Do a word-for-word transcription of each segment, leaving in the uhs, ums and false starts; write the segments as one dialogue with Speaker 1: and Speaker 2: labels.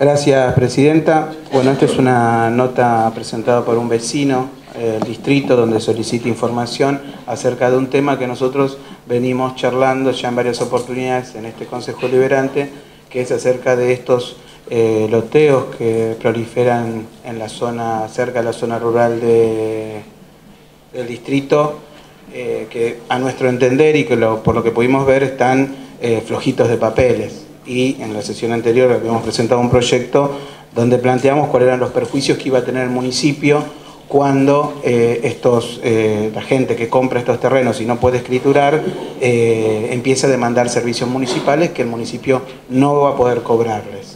Speaker 1: Gracias, Presidenta. Bueno, esta es una nota presentada por un vecino del distrito donde solicita información acerca de un tema que nosotros venimos charlando ya en varias oportunidades en este Consejo Deliberante, que es acerca de estos eh, loteos que proliferan en la zona, cerca de la zona rural de, del distrito, eh, que a nuestro entender y que lo, por lo que pudimos ver están eh, flojitos de papeles. Y en la sesión anterior habíamos presentado un proyecto donde planteamos cuáles eran los perjuicios que iba a tener el municipio cuando eh, estos, eh, la gente que compra estos terrenos y no puede escriturar eh, empieza a demandar servicios municipales que el municipio no va a poder cobrarles.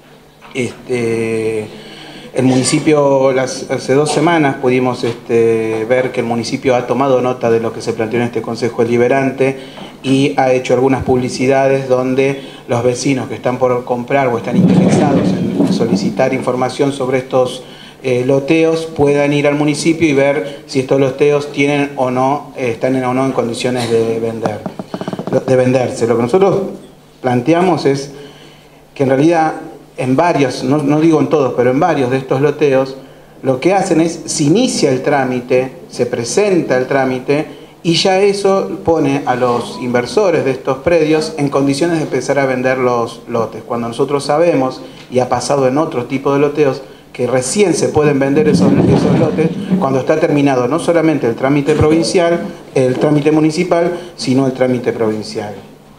Speaker 1: Este, el municipio, las, hace dos semanas pudimos este, ver que el municipio ha tomado nota de lo que se planteó en este Consejo Deliberante y ha hecho algunas publicidades donde los vecinos que están por comprar o están interesados en solicitar información sobre estos eh, loteos puedan ir al municipio y ver si estos loteos tienen o no, eh, están o no en condiciones de vender, de venderse. Lo que nosotros planteamos es que en realidad en varios, no, no digo en todos, pero en varios de estos loteos, lo que hacen es, se inicia el trámite, se presenta el trámite, y ya eso pone a los inversores de estos predios en condiciones de empezar a vender los lotes. Cuando nosotros sabemos, y ha pasado en otros tipos de loteos, que recién se pueden vender esos, esos lotes cuando está terminado no solamente el trámite provincial, el trámite municipal, sino el trámite provincial.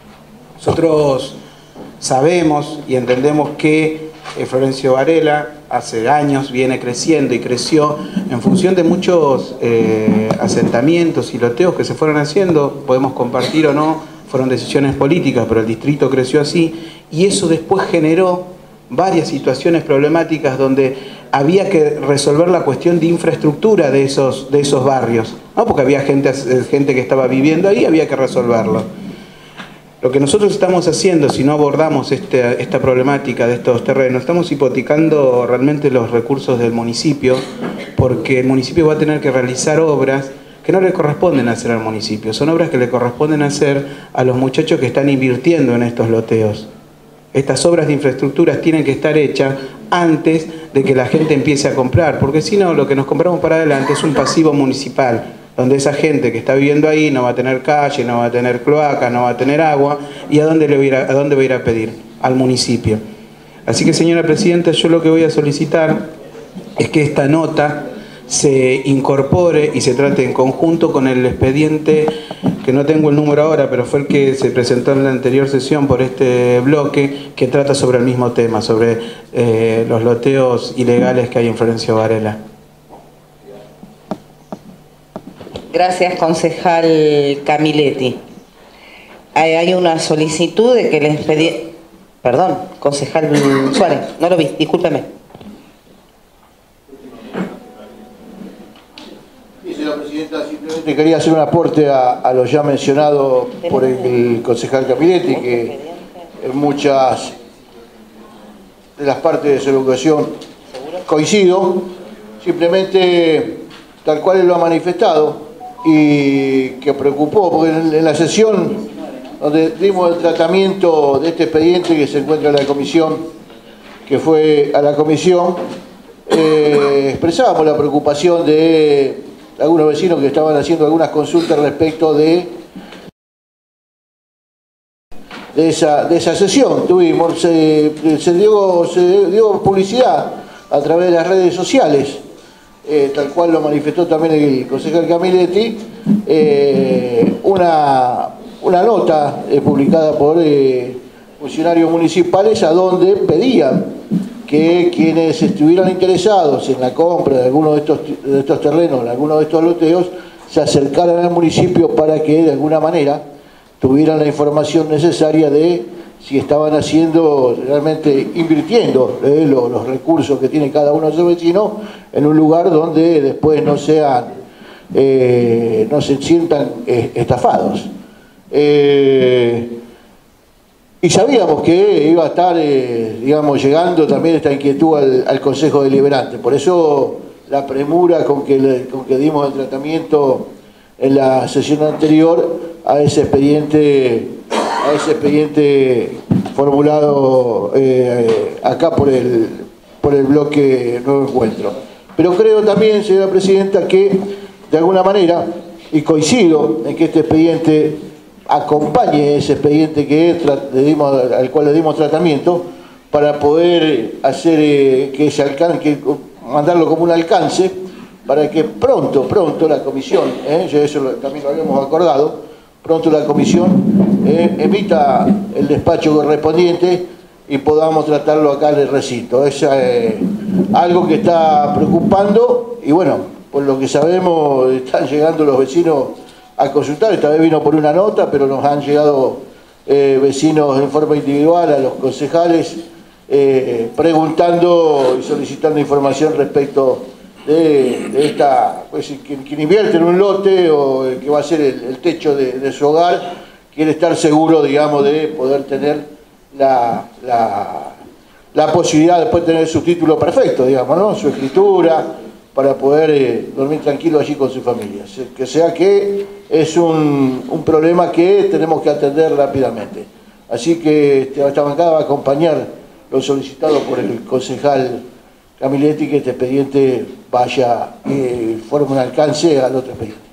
Speaker 1: Nosotros sabemos y entendemos que eh, Florencio Varela hace años viene creciendo y creció en función de muchos eh, asentamientos y loteos que se fueron haciendo, podemos compartir o no, fueron decisiones políticas, pero el distrito creció así, y eso después generó varias situaciones problemáticas donde había que resolver la cuestión de infraestructura de esos, de esos barrios, ¿no? Porque había gente, gente que estaba viviendo ahí, había que resolverlo. Lo que nosotros estamos haciendo, si no abordamos este, esta problemática de estos terrenos, estamos hipotecando realmente los recursos del municipio, porque el municipio va a tener que realizar obras que no le corresponden hacer al municipio, son obras que le corresponden hacer a los muchachos que están invirtiendo en estos loteos. Estas obras de infraestructuras tienen que estar hechas antes de que la gente empiece a comprar, porque si no, lo que nos compramos para adelante es un pasivo municipal, donde esa gente que está viviendo ahí no va a tener calle, no va a tener cloaca, no va a tener agua, ¿y a dónde, le voy a, ir a, a dónde va a ir a pedir? Al municipio. Así que, señora Presidenta, yo lo que voy a solicitar es que esta nota se incorpore y se trate en conjunto con el expediente, que no tengo el número ahora, pero fue el que se presentó en la anterior sesión por este bloque, que trata sobre el mismo tema, sobre eh, los loteos ilegales que hay en Florencio Varela.
Speaker 2: Gracias, concejal Camiletti. Hay una solicitud de que el expediente... Perdón, concejal Suárez, no lo vi, discúlpeme.
Speaker 3: Sí, señora Presidenta, simplemente quería hacer un aporte a, a lo ya mencionado por el concejal Camiletti, que en muchas de las partes de su educación coincido, simplemente tal cual él lo ha manifestado, y que preocupó, porque en la sesión donde dimos el tratamiento de este expediente que se encuentra en la comisión, que fue a la comisión, eh, expresábamos la preocupación de algunos vecinos que estaban haciendo algunas consultas respecto de, de, esa, de esa sesión. Tuvimos, se, se, dio, se dio publicidad a través de las redes sociales, Eh, tal cual lo manifestó también el concejal Camiletti, eh, una, una nota eh, publicada por eh, funcionarios municipales a donde pedían que quienes estuvieran interesados en la compra de alguno de estos, de estos terrenos, en alguno de estos loteos, se acercaran al municipio para que de alguna manera tuvieran la información necesaria de si estaban haciendo, realmente invirtiendo eh, los, los recursos que tiene cada uno de esos vecinos en un lugar donde después no sean, eh, no se sientan eh, estafados. Eh, y sabíamos que iba a estar, eh, digamos, llegando también esta inquietud al, al Consejo Deliberante. Por eso la premura con que, le, con que dimos el tratamiento en la sesión anterior a ese expediente a ese expediente formulado eh, acá por el, por el bloque Nuevo Encuentro. Pero creo también, señora presidenta, que de alguna manera, y coincido en que este expediente acompañe ese expediente que le dimos, al cual le dimos tratamiento, para poder hacer eh, que se alcance, que, mandarlo como un alcance, para que pronto, pronto la comisión, eh, ya eso lo, también lo habíamos acordado, pronto la comisión eh, emita el despacho correspondiente y podamos tratarlo acá en el recinto. Es eh, algo que está preocupando y bueno, por lo que sabemos están llegando los vecinos a consultar. Esta vez vino por una nota, pero nos han llegado eh, vecinos en forma individual a los concejales eh, preguntando y solicitando información respecto de, de esta, pues quien, quien invierte en un lote o el que va a ser el, el techo de, de su hogar, quiere estar seguro, digamos, de poder tener la, la, la posibilidad de después tener su título perfecto, digamos, ¿no? Su escritura, para poder eh, dormir tranquilo allí con su familia. Que sea que es un, un problema que tenemos que atender rápidamente. Así que este, esta bancada va a acompañar lo solicitado por el concejal Camiletti, que este expediente vaya y eh, forme un alcance al otro expediente.